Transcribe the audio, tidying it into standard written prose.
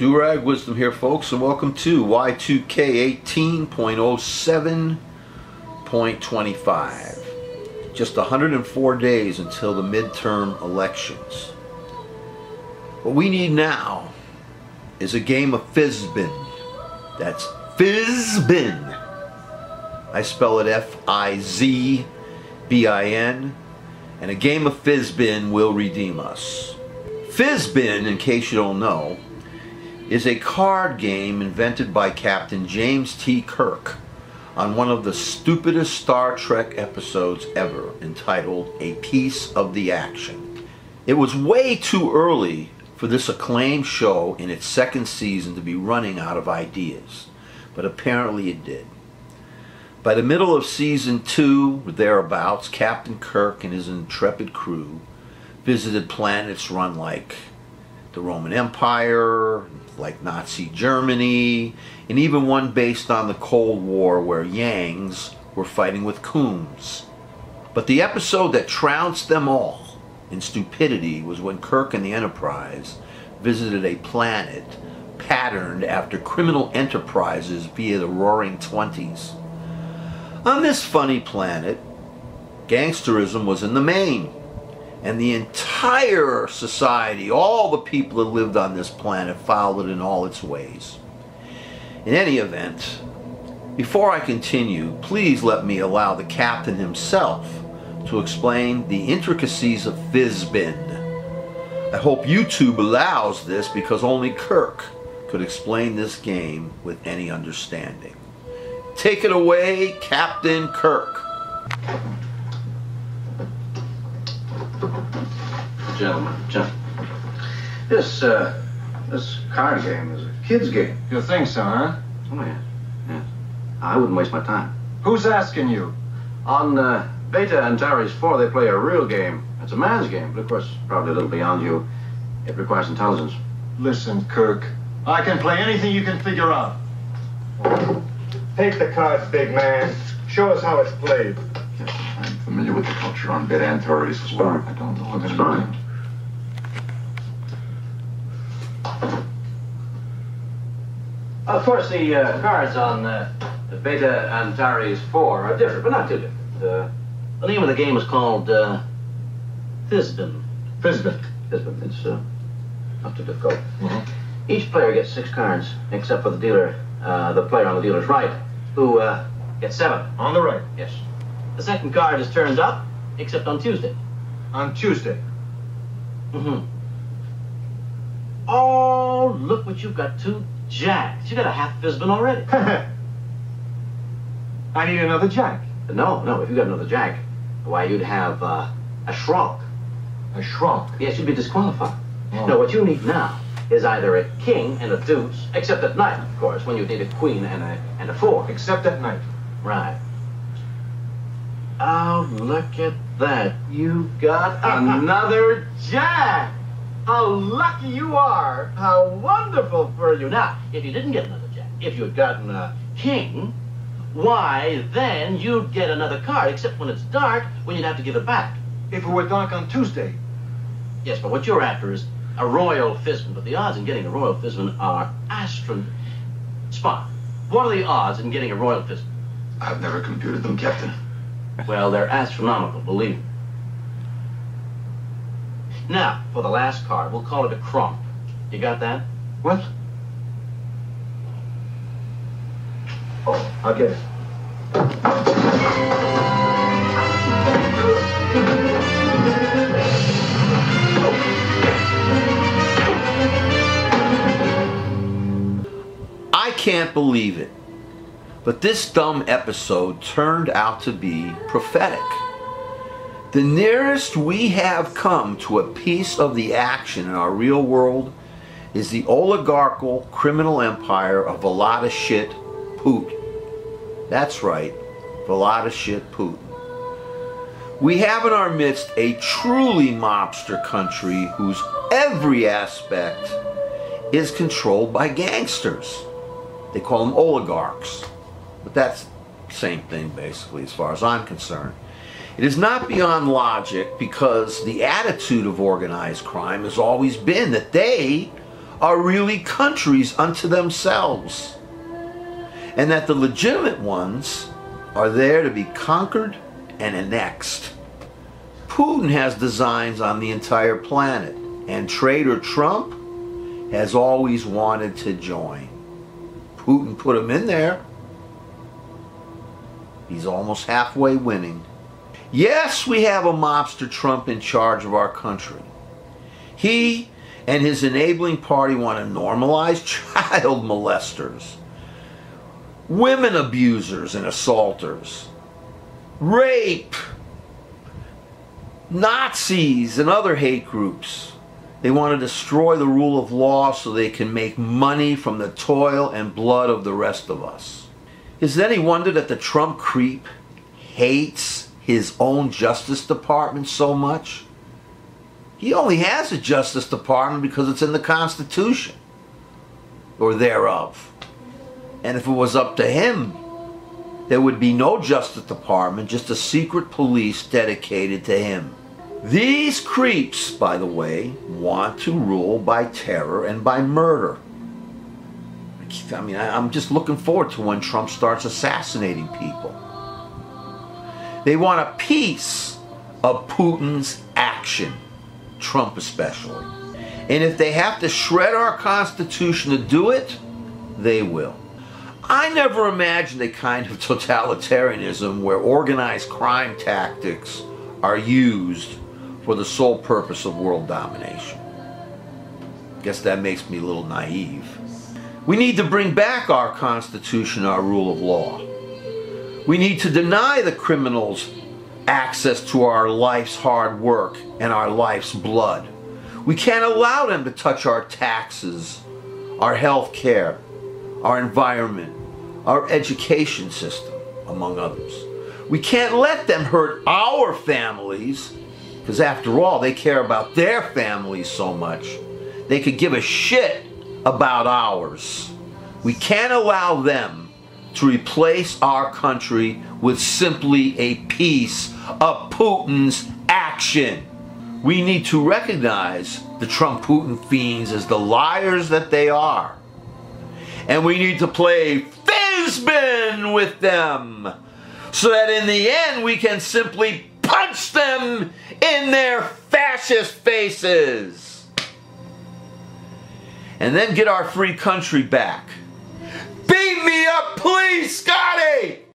Durag Wisdom here, folks, and welcome to Y2K 18.07.25. Just 104 days until the midterm elections. What we need now is a game of Fizbin. That's Fizbin. I spell it F-I-Z-B-I-N. And a game of Fizbin will redeem us. Fizbin, in case you don't know, is a card game invented by Captain James T. Kirk on one of the stupidest Star Trek episodes ever, entitled A Piece of the Action. It was way too early for this acclaimed show in its second season to be running out of ideas, but apparently it did. By the middle of season 2, or thereabouts, Captain Kirk and his intrepid crew visited planets run like the Roman Empire, like Nazi Germany, and even one based on the Cold War where Yangs were fighting with Coombs. But the episode that trounced them all in stupidity was when Kirk and the Enterprise visited a planet patterned after criminal enterprises via the Roaring Twenties. On this funny planet, gangsterism was in the main, and the entire society, all the people that lived on this planet, followed it in all its ways. In any event, before I continue, please let me allow the captain himself to explain the intricacies of Fizbin. I hope YouTube allows this, because only Kirk could explain this game with any understanding. Take it away, Captain Kirk. Gentlemen. This card game is a kid's game. You think so, huh? Oh, yeah. Yes. I wouldn't waste my time. Who's asking you? On Beta Antares 4, they play a real game. It's a man's game, but of course, probably a little beyond you. It requires intelligence. Listen, Kirk. I can play anything you can figure out. Take the cards, big man. Show us how it's played. Yes, I'm familiar with the culture on Beta Antares as well. I don't know what it's fine. Of course, the cards on Beta Antares 4 are different, but not too different. The name of the game is called Fizbin. Fizbin. Fizbin. It's not too difficult. Each player gets 6 cards, except for the dealer, the player on the dealer's right, who gets 7. On the right. Yes. The second card is turned up, except on Tuesday. On Tuesday. Oh, look what you've got, 2 jacks. You got a half Fizbin already. I need another jack. No, if you got another jack, why, you'd have a shrunk. A shrunk? Yes, you'd be disqualified. Oh. No, what you need now is either a king and a deuce, except at night, of course, when you need a queen and a 4. Except at night. Right. Oh, look at that. You got another jack. How lucky you are. How wonderful for you. Now, if you didn't get another jack, if you had gotten a king, why, then you'd get another card, except when it's dark, when you'd have to give it back. If it were dark on Tuesday. Yes, but what you're after is a royal Fizbin, but the odds in getting a royal Fizbin are Spot, what are the odds in getting a royal Fizbin? I've never computed them, Captain. Well, they're astronomical, believe me. Now, for the last card, we'll call it a crump. You got that? What? Oh, I'll get it. I can't believe it, but this dumb episode turned out to be prophetic. The nearest we have come to a piece of the action in our real world is the oligarchical criminal empire of Vladimir Putin. That's right, Vladimir Putin. We have in our midst a truly mobster country whose every aspect is controlled by gangsters. They call them oligarchs, but that's the same thing basically as far as I'm concerned. It is not beyond logic, because the attitude of organized crime has always been that they are really countries unto themselves, and that the legitimate ones are there to be conquered and annexed. Putin has designs on the entire planet, and traitor Trump has always wanted to join. Putin put him in there. He's almost halfway winning. Yes, we have a mobster Trump in charge of our country. He and his enabling party want to normalize child molesters, women abusers and assaulters, rape, Nazis and other hate groups. They want to destroy the rule of law so they can make money from the toil and blood of the rest of us. Is it any wonder that the Trump creep hates his own Justice Department so much? He only has a Justice Department because it's in the Constitution, or thereof. And if it was up to him, there would be no Justice Department, just a secret police dedicated to him. These creeps, by the way, want to rule by terror and by murder. I mean, I'm just looking forward to when Trump starts assassinating people. They want a piece of Putin's action, Trump especially. And if they have to shred our Constitution to do it, they will. I never imagined a kind of totalitarianism where organized crime tactics are used for the sole purpose of world domination. Guess that makes me a little naive. We need to bring back our Constitution, our rule of law. We need to deny the criminals access to our life's hard work and our life's blood. We can't allow them to touch our taxes, our health care, our environment, our education system, among others. We can't let them hurt our families, because after all, they care about their families so much, they could give a shit about ours. We can't allow them to replace our country with simply a piece of Putin's action. We need to recognize the Trump-Putin fiends as the liars that they are. And we need to play Fizbin with them, so that in the end we can simply punch them in their fascist faces. And then get our free country back. Beat me up, please, Scotty!